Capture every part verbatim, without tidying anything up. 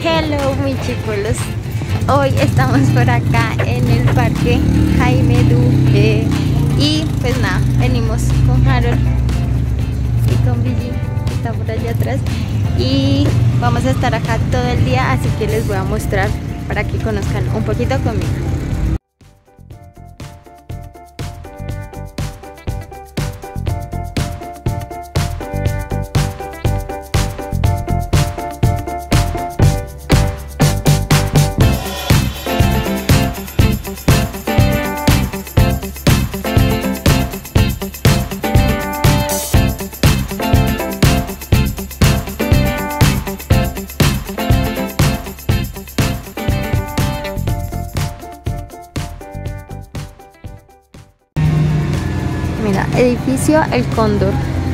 Hello mis chicuelos, hoy estamos por acá en el parque Jaime Duque y pues nada, venimos con Harold y con Billy, que está por allá atrás, y vamos a estar acá todo el día, así que les voy a mostrar para que conozcan un poquito conmigo. Mira, edificio El Cóndor.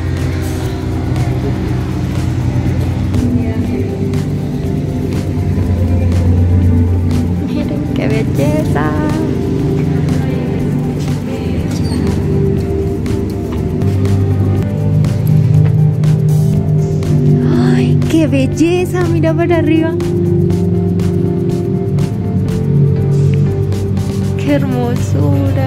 Miren qué belleza. Ay, qué belleza, mira para arriba. Qué hermosura.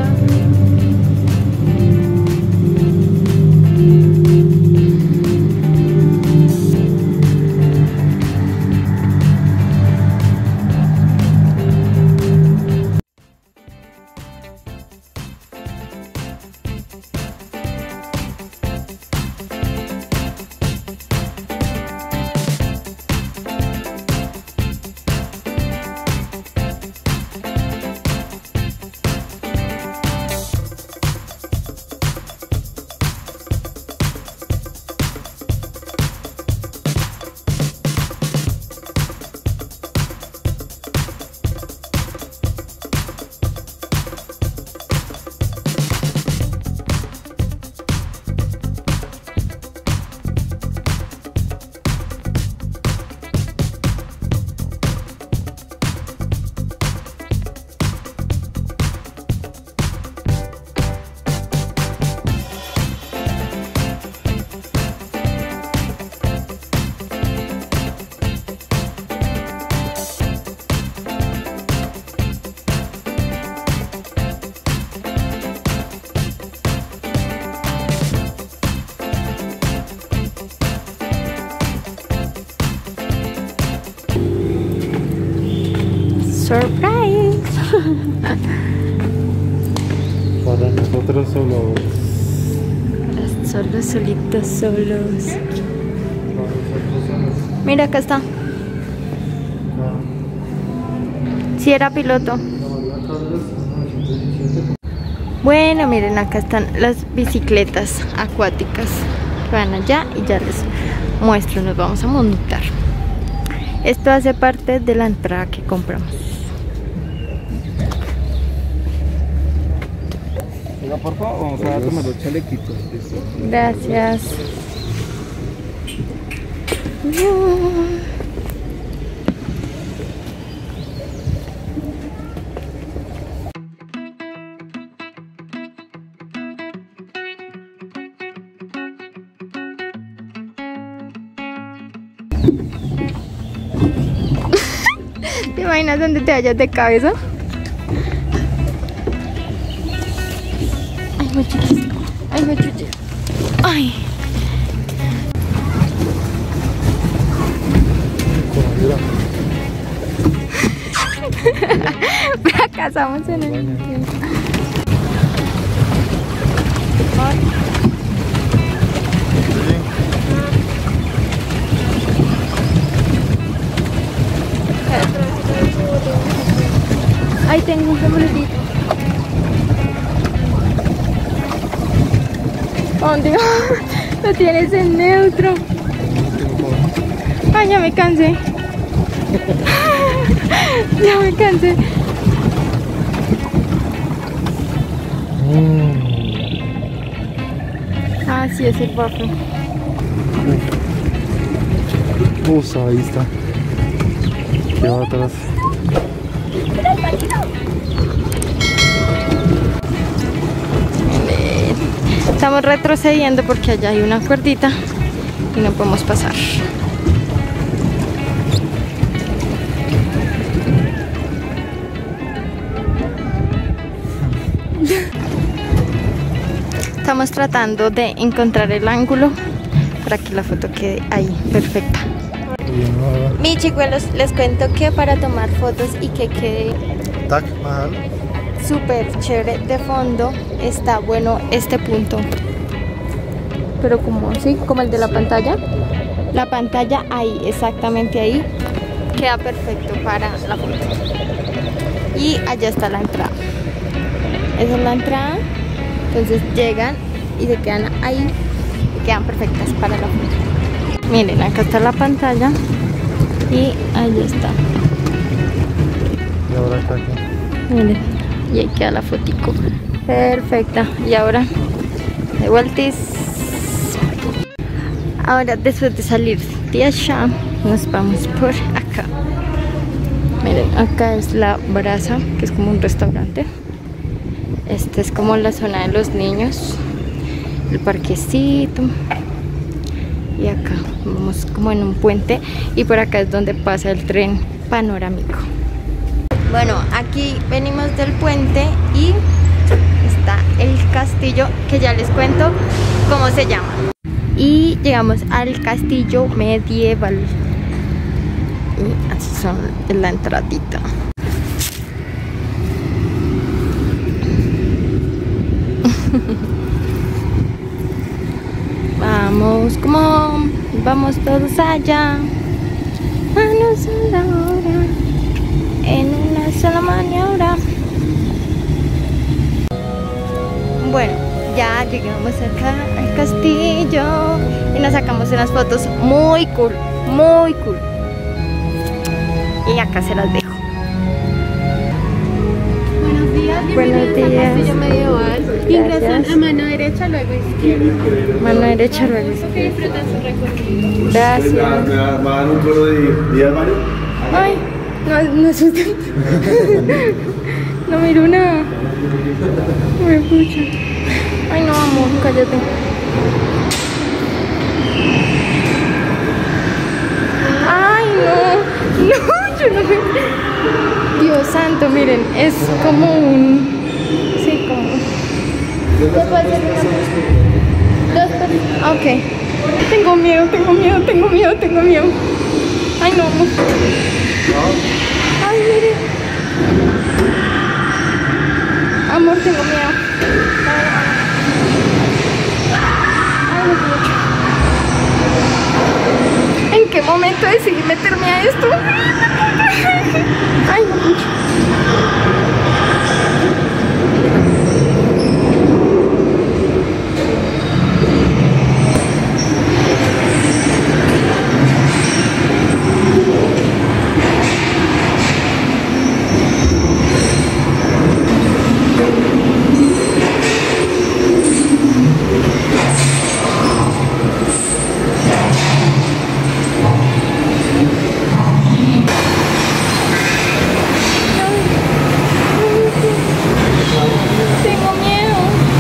Surprise. Para nosotros solos. Solos, solitos, solos. Mira, acá está. Si era piloto. Bueno, miren, acá están las bicicletas acuáticas que van allá y ya les muestro, nos vamos a montar. Esto hace parte de la entrada que compramos. Venga, por favor, vamos a tomar los chalequitos. Gracias. ¿Te imaginas dónde te vayas de cabeza? Ay, muchachos. Ay, muchachos. Ay. Fracasamos en el intento. Ahí tengo un sombrerito. ¿Dónde? Lo tienes en neutro. Ay, ya me cansé. Ya me cansé. Ah, sí, es el bafo. Usa, ahí está. Que va atrás. Estamos retrocediendo porque allá hay una cuerdita y no podemos pasar. estamos tratando de encontrar el ángulo para que la foto quede ahí perfecta. Mis chicuelos, les cuento que para tomar fotos y que quede Taj Mahal súper chévere de fondo, está bueno este punto. Pero como sí, como el de la pantalla. La pantalla ahí, exactamente ahí, queda perfecto para la foto. Y allá está la entrada. Esa es la entrada. Entonces llegan y se quedan ahí y quedan perfectas para la foto. Miren, acá está la pantalla y ahí está. y ahora acá aquí. Miren, y ahí queda la fotico perfecta. Y ahora de vueltas. Ahora después de salir de allá nos vamos por acá. Miren, acá es la Brasa, que es como un restaurante. Esta es como la zona de los niños, el parquecito. Y acá vamos como en un puente y por acá es donde pasa el tren panorámico. Bueno, aquí venimos del puente y está el castillo, que ya les cuento cómo se llama. Y llegamos al castillo medieval. Y así son la entradita. Vamos, como vamos todos allá. Manos a la hora, en una sola maniobra. Bueno, ya llegamos acá al castillo y nos sacamos unas fotos muy cool, muy cool. Y acá se las dejo. Buenos días, Buenos bienvenidos al días. castillo medieval. Ingresan Gracias. a mano derecha, luego izquierda. Mano derecha, luego Que izquierda. disfruten su recorrido. Gracias. ¿Me va a dar un cuero de día, Mario? Ay, no, no asusten. No miro nada. Me pucha. Ay, no, amor, cállate. Ay, no. No, yo no me... Dios santo, miren, es como un... Sí, como... ¿Qué puede ser una... Dos personas? Ok. Tengo miedo, tengo miedo, tengo miedo, tengo miedo. Ay, no. Ay, mire. Amor, tengo miedo. Ay, no. ¿En qué momento decidí meterme a esto? Ay, no. Tengo miedo.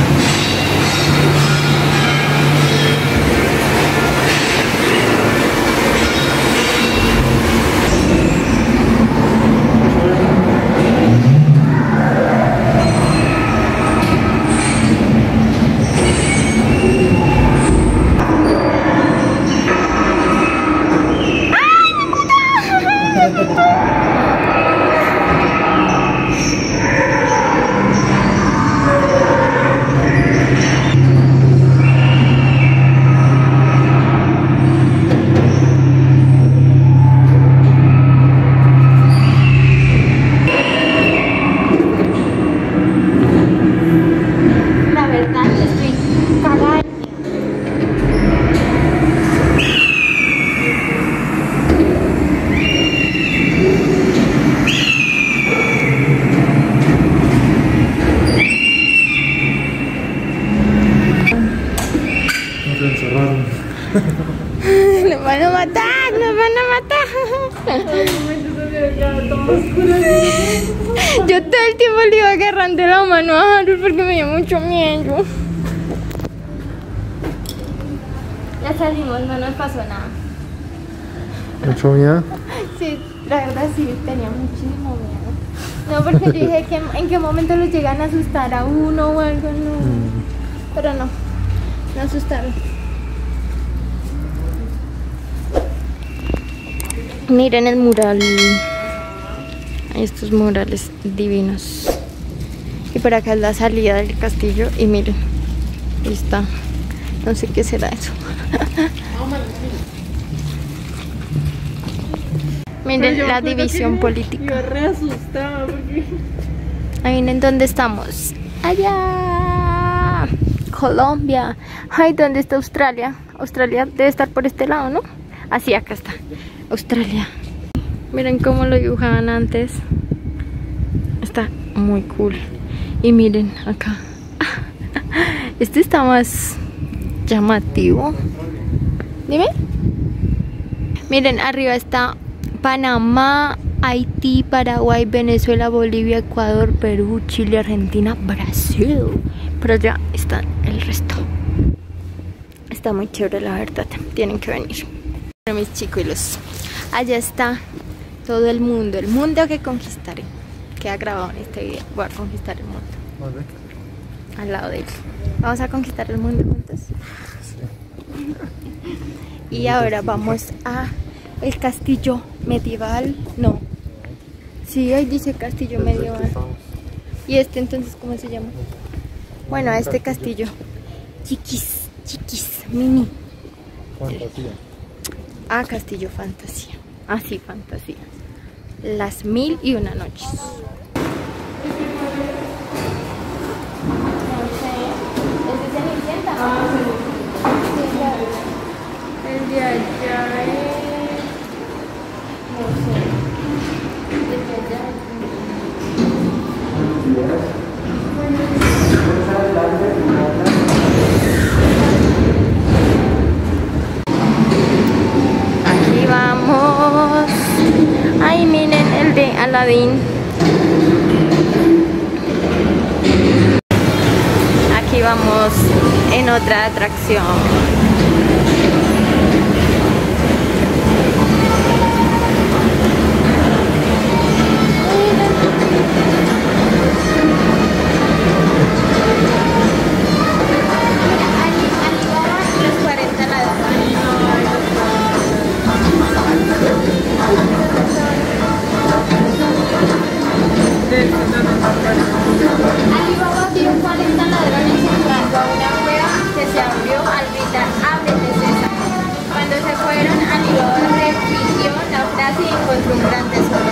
La verdad, estoy cagada. Nos encerraron. Nos van a matar, nos van a matar. Yo todo el tiempo le iba agarrando la mano a Harold porque me dio mucho miedo. Ya salimos, no nos pasó nada. ¿Mucho miedo? Sí, la verdad sí, tenía muchísimo miedo. No, porque yo dije que en qué momento los llegan a asustar a uno o algo, no. Mm. Pero no. Me asustaron. Miren el mural. Hay estos murales divinos. Y por acá es la salida del castillo. Y miren, ahí está. No sé qué será eso. Miren la división política. Yo re asustada porque... Ahí miren dónde estamos. Allá. Colombia. Ay, ¿dónde está Australia? Australia debe estar por este lado, ¿no? Así, acá está. Australia. Miren cómo lo dibujaban antes. Está muy cool. Y miren acá. Este está más llamativo. Dime. Miren, arriba está Panamá, Haití, Paraguay, Venezuela, Bolivia, Ecuador, Perú, Chile, Argentina, Brasil. Pero allá está el resto. Está muy chévere, la verdad. Tienen que venir. Bueno, mis chicuelos, allá está todo el mundo. El mundo que conquistaré. Queda grabado en este video. Voy a conquistar el mundo. Vale. Al lado de él. Vamos a conquistar el mundo juntos. Sí. Y ahora vamos a el castillo medieval. No. Sí, ahí dice castillo medieval. ¿Y este entonces cómo se llama? Bueno, a este castillo. Chiquis, chiquis, mini. Fantasía. Ah, castillo fantasía. Ah, sí, fantasía. Las mil y una noches. El de allá es... no sé. El de allá aquí vamos. Ay, miren el de Aladín. Aquí vamos en otra atracción. Alibaba vio cuarenta ladrones entrando a una cueva que se abrió al gritar "ábrete, César". Cuando se fueron, Alibaba repitió la frase y encontró un gran tesoro.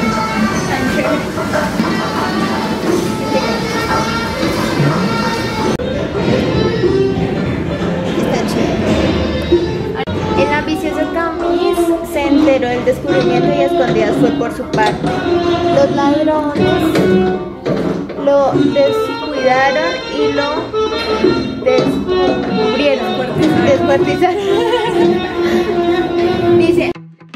Está chévere. El ambicioso Camis se enteró del descubrimiento y a escondidas fue por su parte. Los ladrones lo descuidaron y lo descubrieron, descuartizaron. Dice.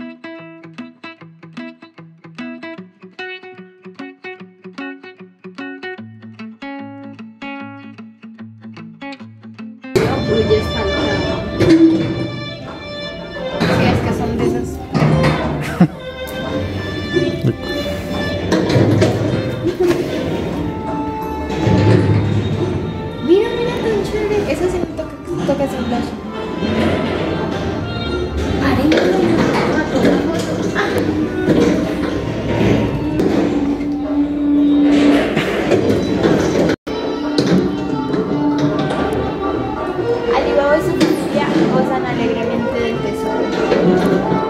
Uy, es faltado. Sí, es que son de esas. Mira, mira, tan chévere. Eso sí me toca, toca hacer flash. Paren, a tomar foto. Ah. Alibaba y su familia gozan alegremente del tesoro.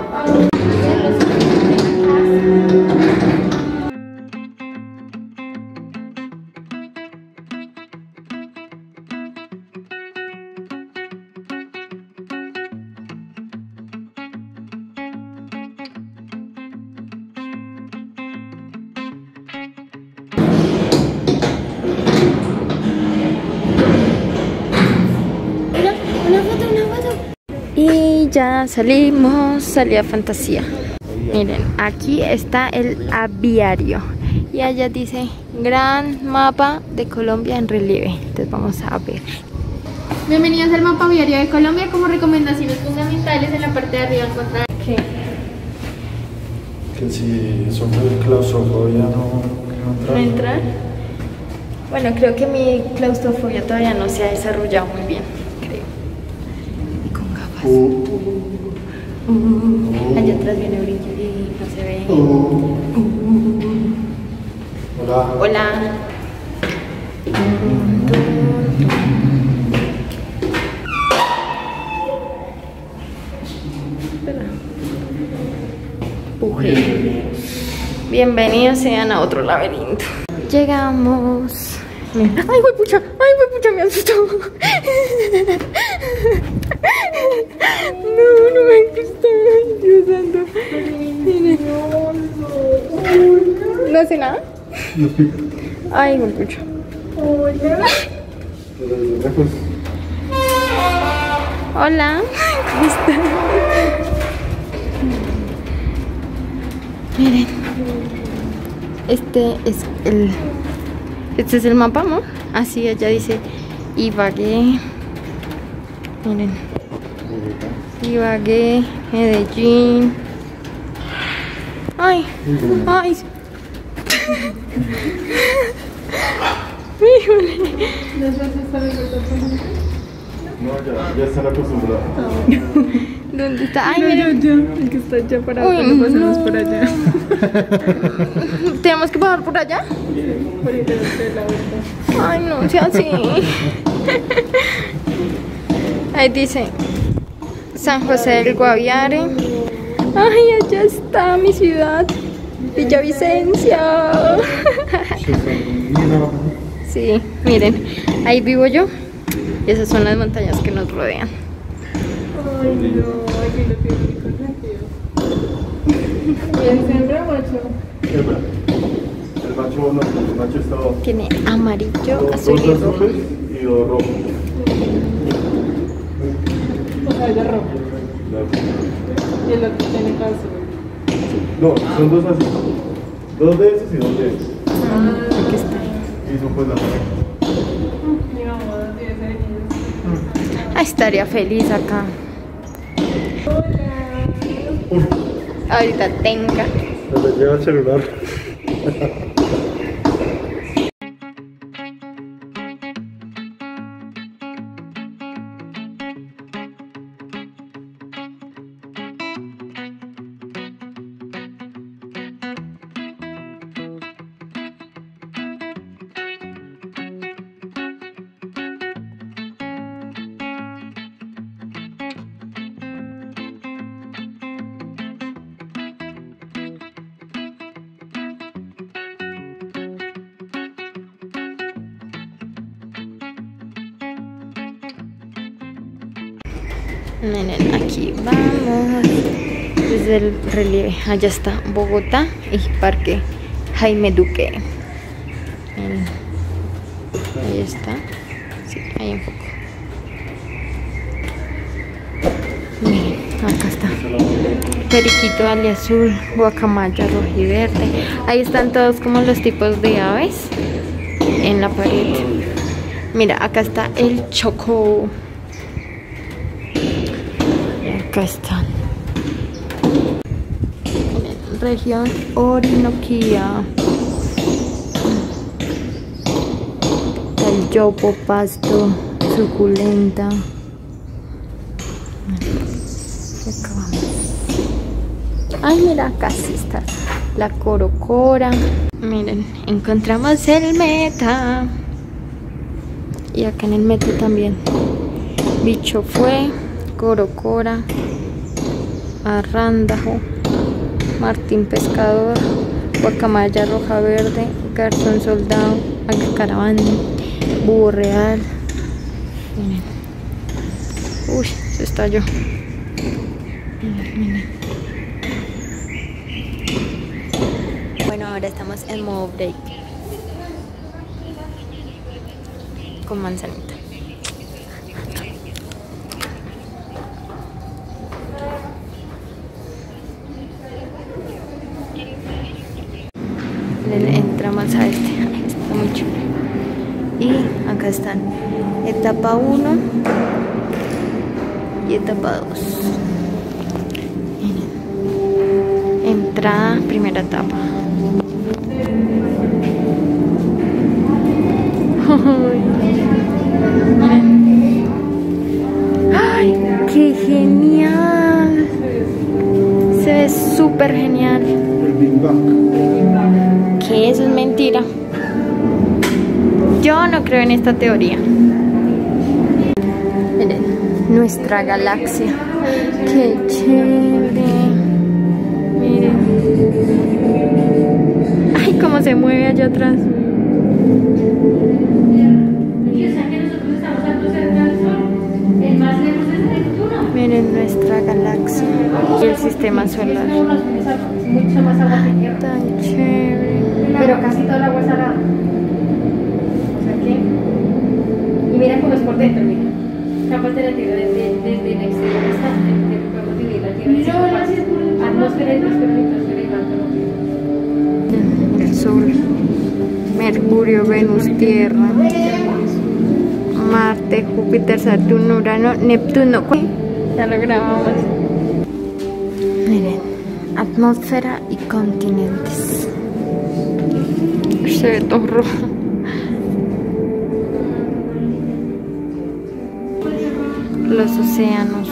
Y ya salimos, salida fantasía. Miren, aquí está el aviario. Y allá dice gran mapa de Colombia en relieve. Entonces vamos a ver. Bienvenidos al mapa viario de Colombia. Como recomendaciones fundamentales en la parte de arriba encontrar ¿Qué? Que si son de claustrofobia no, no entrar. ¿No entrar? Bueno, creo que mi claustrofobia todavía no se ha desarrollado muy bien, creo. Uh, Allá atrás viene Brillo y no se ve. uh. Hola. Hola. Puje. Bienvenidos sean a otro laberinto. Llegamos. Ay, güey, pucha, ay, güey, pucha, me asustó. No, no me gusta. Dios santo. Miren. ¿No hace nada? Nos pica. Ay, güey, pucha. Desde lejos. Hola, ¿cómo están? Miren, este es el, este es el mapa, ¿no? Así allá dice Ibagué. Miren, Ibagué, Medellín. Ay, ay. Híjole. No, ya, ya están acostumbrados. ¿Dónde está? Ay, miren. El que está allá parado, Uy, cuando pasemos no. por allá. ¿Tenemos que pasar por allá? Por ahí delante de la vuelta. Ay, no sea así. Ahí dice San José del Guaviare. Ay, allá está mi ciudad, Villavicencio. Sí, miren, ahí vivo yo. Y esas son las montañas que nos rodean. Ay, no, aquí lo tiene muy consentido. ¿Bien siempre, macho? El macho no, el macho está dos, Tiene amarillo, dos azul y rojo. azules y dos rojos. O sea, de rojo. Y el otro tiene azul. No, son dos así. Dos de esos y dos de esos. Ah, aquí está. Y son pues la pareja. Mi mamá dos días heridos. Ah, estaría feliz acá. Ahorita tenga. Se lleva el celular. Miren, aquí vamos desde el relieve. Allá está Bogotá y Parque Jaime Duque. Miren, ahí está. Sí, ahí un poco. Miren, acá está periquito aliazul, guacamaya rojiverde. Ahí están todos como los tipos de aves en la pared. Mira, acá está el choco. Acá están. Región Orinoquía. El yopo, pasto, suculenta. Acá vamos. Ay, mira, acá sí está la corocora. Miren, encontramos el meta. Y acá en el meta también. Bicho fue. Corocora, Arrándajo, Martín Pescador, Guacamaya Roja Verde, Garzón Soldado, Alcaraván, Búho Real. Miren. Uy, se estalló. Miren, miren. Bueno, ahora estamos en modo break con manzanita. Entramos a este, está muy chulo. Y acá están etapa uno y etapa dos. Entrada, primera etapa. ¡Ay, qué genial! súper genial. El Big Bang. Que eso es mentira. Yo no creo en esta teoría. Miren, nuestra galaxia. Qué chévere. Miren. Ay, cómo se mueve allá atrás. Miren nuestra galaxia y el sistema solar. Mucho más agua que tierra. Tan chévere. Pero casi toda el agua es salada. O sea que... Y mira cómo es por dentro, mira. Capas de la tierra desde, desde el exterior hasta el que podemos dividir la tierra. No, atmósfera, atmósfera, atmósfera y manto. El Sol, Mercurio, Venus, Tierra, Marte, Júpiter, Saturno, Urano, Neptuno. Ya lo grabamos. Miren, atmósfera y continentes. Se ve todo rojo. Los océanos.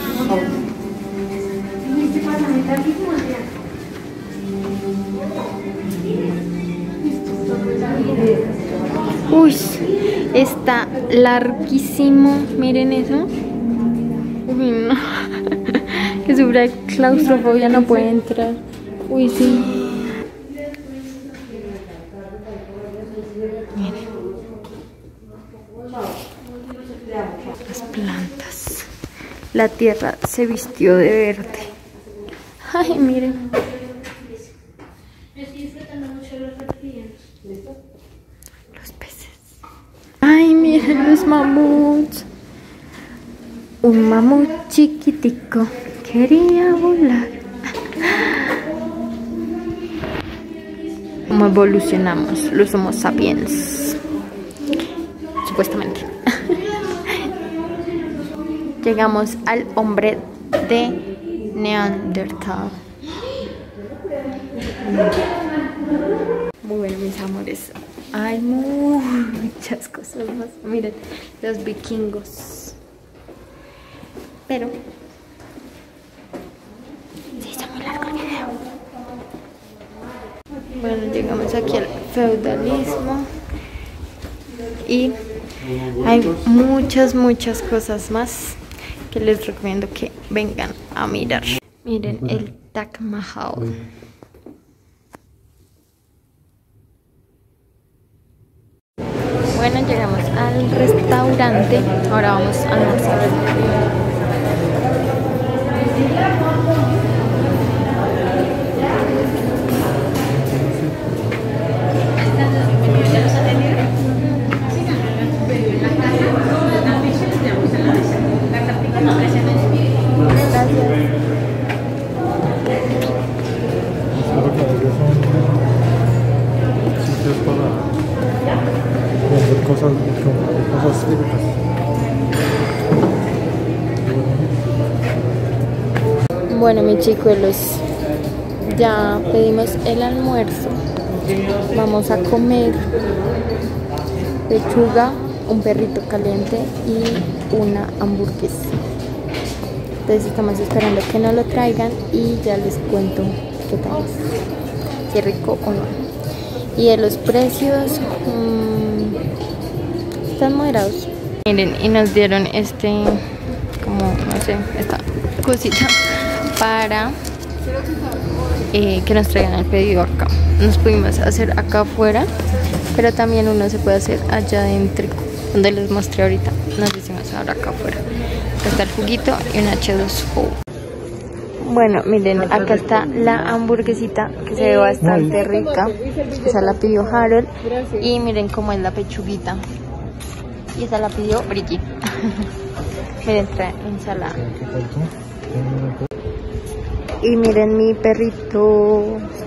Uy, está larguísimo. Miren eso. Uy, no. Que sufra de claustrofobia, no puede entrar. Uy, sí. Miren. Las plantas. La tierra se vistió de verde. Ay, miren. Los peces. Ay, miren los mamuts. Un mamut chiquitico quería volar. ¿Cómo evolucionamos los Homo sapiens? Supuestamente. Llegamos al hombre de Neandertal. Bueno, mis amores, hay muchas cosas más. Miren, los vikingos. Pero sí, está muy largo el video. Bueno, llegamos aquí al feudalismo. Y hay muchas, muchas cosas más que les recomiendo que vengan a mirar. Miren el Taj Mahal. Bueno, llegamos al restaurante. Ahora vamos a almorzar. Cosas, cosas típicas. Bueno, mis chicuelos, ya pedimos el almuerzo. Vamos a comer pechuga, un perrito caliente y una hamburguesa. Entonces estamos esperando que nos lo traigan y ya les cuento qué tal es, si rico o no. Y de los precios, mmm, están moderados. Miren, y nos dieron este, como, no sé, esta cosita para eh, que nos traigan el pedido acá. Nos pudimos hacer acá afuera, pero también uno se puede hacer allá adentro, donde les mostré ahorita. Nos hicimos ahora acá afuera. Acá está el juguito y un hache dos O. Bueno, miren, acá está la hamburguesita que se ve bastante rica. Esa la pidió Harold. Y miren cómo es la pechuguita. Y esa la pidió Brigitte. Miren, trae ensalada. Y miren mi perrito.